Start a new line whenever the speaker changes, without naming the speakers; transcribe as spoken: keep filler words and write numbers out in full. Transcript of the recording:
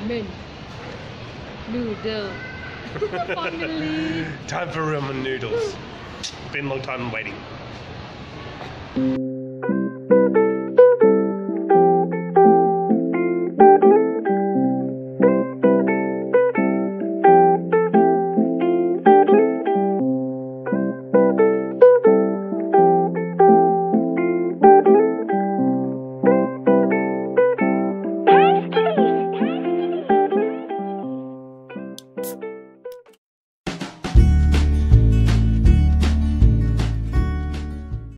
ramen noodle. Finally.
Time for ramen noodles. Been a long time waiting.